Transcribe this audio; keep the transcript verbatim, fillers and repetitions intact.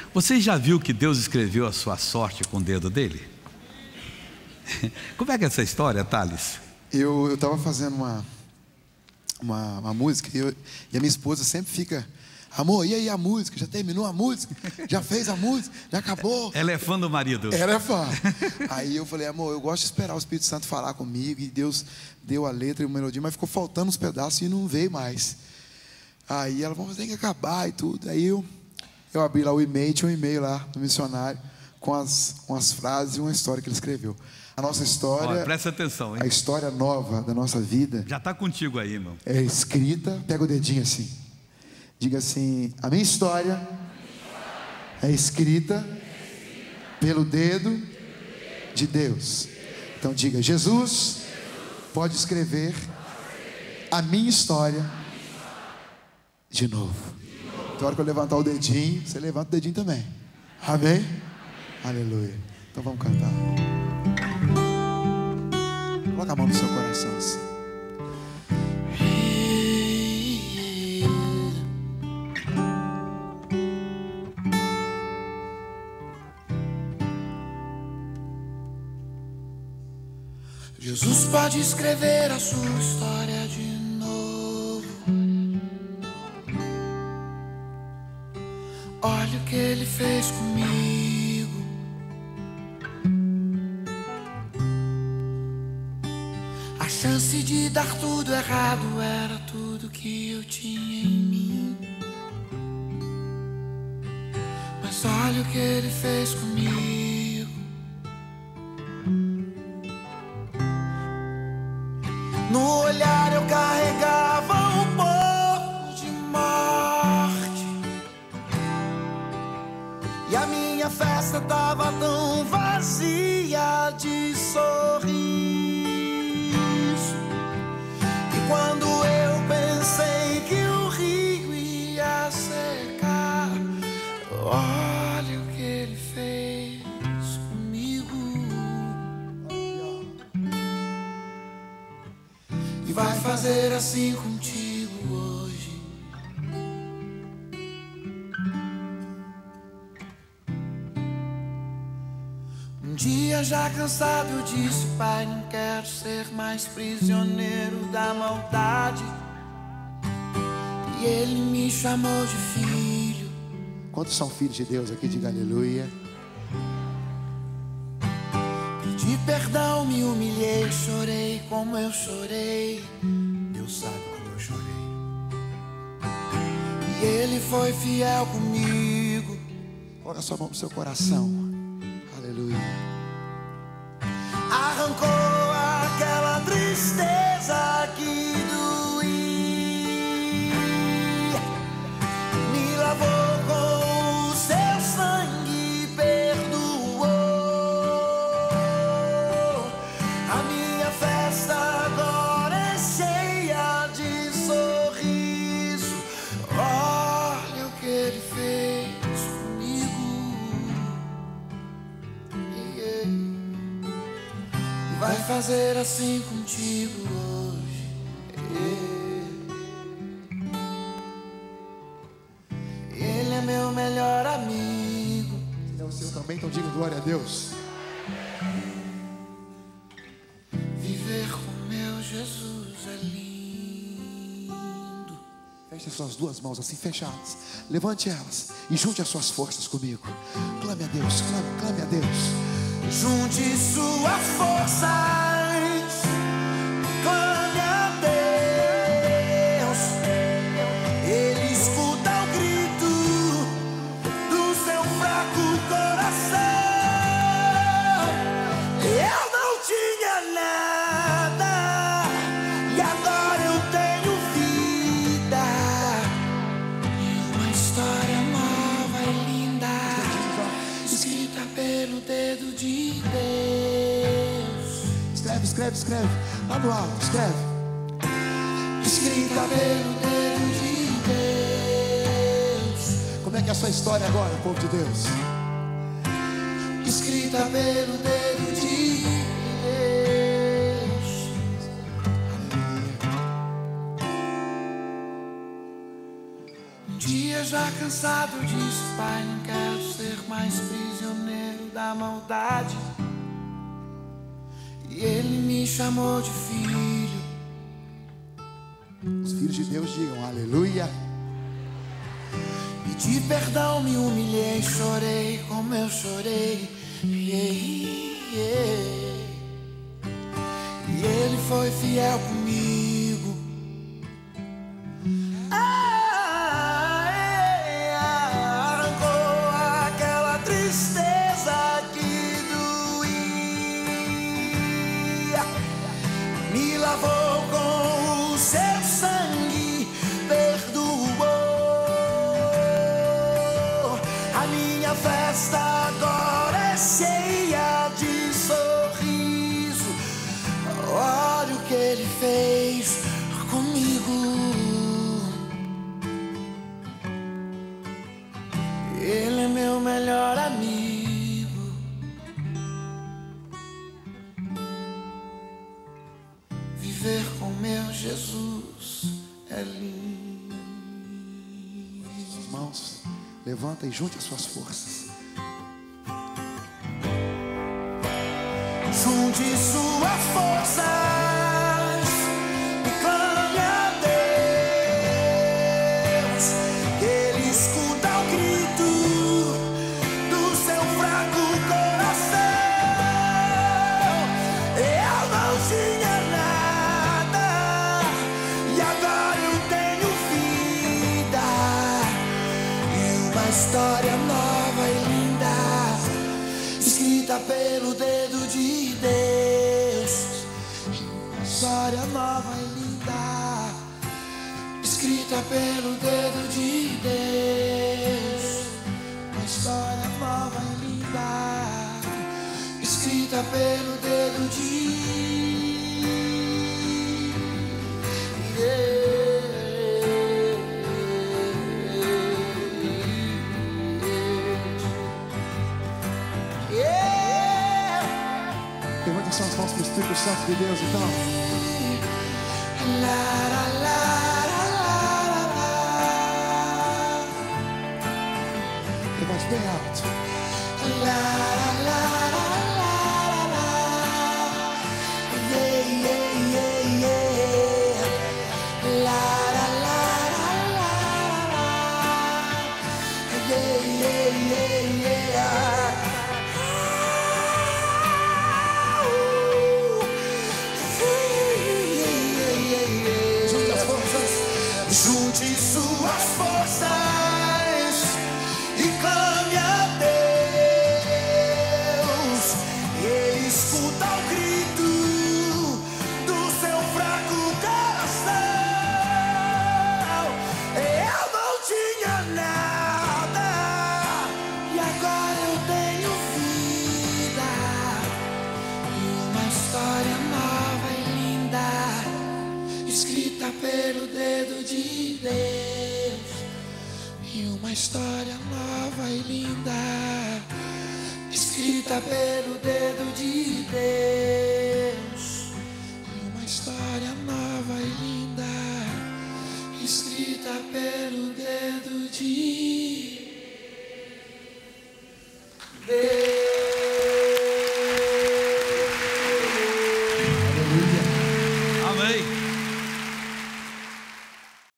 Você já viu que Deus escreveu a sua sorte com o dedo dele? Como é que é essa história, Thales? Eu estava fazendo uma, uma, uma música e, eu, e a minha esposa sempre fica: amor, e aí a música? Já terminou a música? Já fez a música? Já acabou? Ela é fã do marido. Ela é fã. Aí eu falei: amor, eu gosto de esperar o Espírito Santo falar comigo. E Deus deu a letra e a melodia, mas ficou faltando uns pedaços e não veio mais. Aí ela falou: tem que acabar e tudo. Aí eu, eu abri lá o e-mail, tinha um e-mail lá do missionário com as, com as frases e uma história que ele escreveu. A nossa história, Olha, presta atenção, hein? A história nova da nossa vida já está contigo aí, irmão. É escrita, pega o dedinho assim. Diga assim: a minha história é escrita pelo dedo de Deus. Então diga: Jesus pode escrever a minha história de novo. Então, na hora que eu levantar o dedinho, você levanta o dedinho também. Amém? Aleluia. Então vamos cantar. Coloca a mão no seu coração assim. Jesus pode escrever a sua história de novo. Olha o que ele fez comigo. A chance de dar tudo errado era tudo que eu tinha em mim. Mas olha o que ele fez comigo. No olhar eu carregava um pouco de morte, e a minha festa tava tão vazia de sorriso. E quando eu pensei que o rio ia secar, olha o que ele fez comigo. E vai fazer assim contigo hoje. Um dia já cansado eu disse: pai, não quero ser mais prisioneiro da maldade. E ele me chamou de filho. Quantos são filhos de Deus aqui? Diga aleluia. Pedi perdão, me humilhei, chorei como eu chorei. Deus sabe como eu chorei. E ele foi fiel comigo. Coloca sua mão no seu coração. Aleluia. Arrancou aquela tristeza que doía, me lavou com o seu sangue, perdoou. A minha festa agora é cheia de sorriso. Olha o que ele fez comigo. Yeah. Vai fazer assim contigo hoje. Ele é meu melhor amigo. É o seu também, então diga glória a Deus. Viver com meu Jesus é lindo. Feche suas duas mãos assim fechadas. Levante elas e junte as suas forças comigo. Clame a Deus, clame, clame a Deus. Junte suas forças, clame a Deus. Ele escuta o grito do seu fraco coração. Eu não tinha nada e agora eu tenho vida, e uma história nova e linda, escrita pelo dedo de Deus. Escreve, escreve, escreve. Lá no alto, escreve. Escrita pelo dedo de Deus. Como é que é a sua história agora, povo de Deus? Escrita pelo dedo de Deus. Um dia já cansado eu disse: pai, não quero ser mais prisioneiro da maldade. E Ele me chamou de filho. Os filhos de Deus digam aleluia. Pedi perdão, me humilhei, chorei como eu chorei. Yeah, yeah. E Ele foi fiel comigo. Ah, yeah. Arrancou aquela tristeza que doía, me lavou com o seu sangue, perdoou. A minha festa agora é cheia de sorriso. Olha o que Ele fez comigo. Ele é meu melhor amigo. Viver com meu Jesus é lindo. Irmãos, levanta e junte as suas forças. Junte suas forças e clame a Deus, que Ele escuta o grito do seu fraco coração. Eu não tinha nada e agora eu tenho vida e uma história nova e linda, escrita pelo dedo de Deus. Uma história nova e linda, escrita pelo dedo de Deus. Uma história nova e linda, escrita pelo dedo de Deus. Levanta suas mãos para o Espírito Santo de Deus, então. La, la, la, la, la, la. Levante bem alto. La, la, la, la, la, la. Yeah, yeah, yeah, yeah. La, la, la, la, la, la. Yeah, yeah, yeah, yeah. Junte suas forças e clame a Deus. Ele escuta o grito do seu fraco coração. Eu não tinha nada e agora eu tenho vida e uma história nova e linda, escrita pelo dedo de Deus. E uma história nova e linda, escrita pelo dedo de Deus. E uma história nova e linda, escrita pelo dedo de Deus.